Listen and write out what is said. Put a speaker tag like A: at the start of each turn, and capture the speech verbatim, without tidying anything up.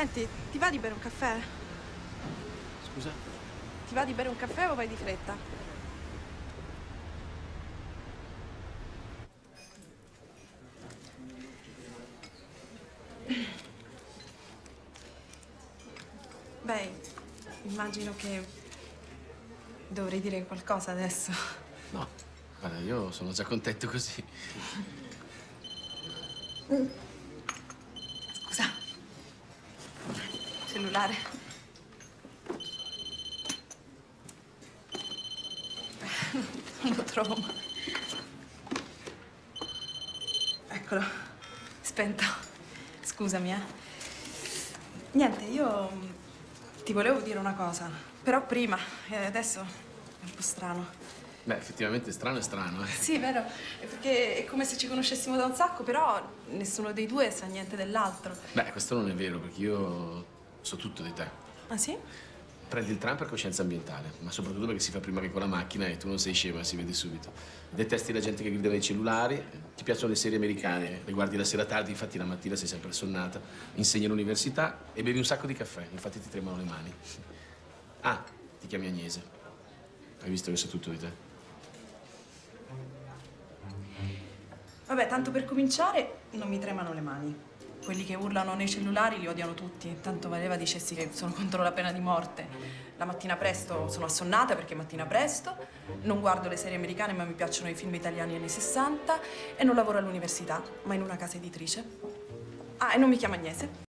A: Senti, ti va di bere un caffè?
B: Scusa?
A: Ti va di bere un caffè o vai di fretta? Beh, immagino che dovrei dire qualcosa adesso.
B: No, guarda, io sono già contento così.
A: Scusa. Cellulare. Non lo trovo mai. Eccolo, spento. Scusami, eh. Niente, io ti volevo dire una cosa, però prima, e adesso è un po' strano.
B: Beh, effettivamente strano è strano, eh.
A: Sì, vero, è perché è come se ci conoscessimo da un sacco, però nessuno dei due sa niente dell'altro.
B: Beh, questo non è vero, perché io so tutto di te.
A: Ah, sì?
B: Prendi il tram per coscienza ambientale, ma soprattutto perché si fa prima che con la macchina e tu non sei scema, si vede subito. Detesti la gente che grida nei cellulari, ti piacciono le serie americane, le guardi la sera tardi, infatti la mattina sei sempre assonnata, insegni all'università e bevi un sacco di caffè, infatti ti tremano le mani. Ah, ti chiami Agnese. Hai visto che so tutto di te?
A: Vabbè, tanto per cominciare, non mi tremano le mani. Quelli che urlano nei cellulari li odiano tutti. Tanto valeva dicessi che sono contro la pena di morte. La mattina presto sono assonnata perché è mattina presto, non guardo le serie americane ma mi piacciono i film italiani anni sessanta e non lavoro all'università, ma in una casa editrice. Ah, e non mi chiamo Agnese.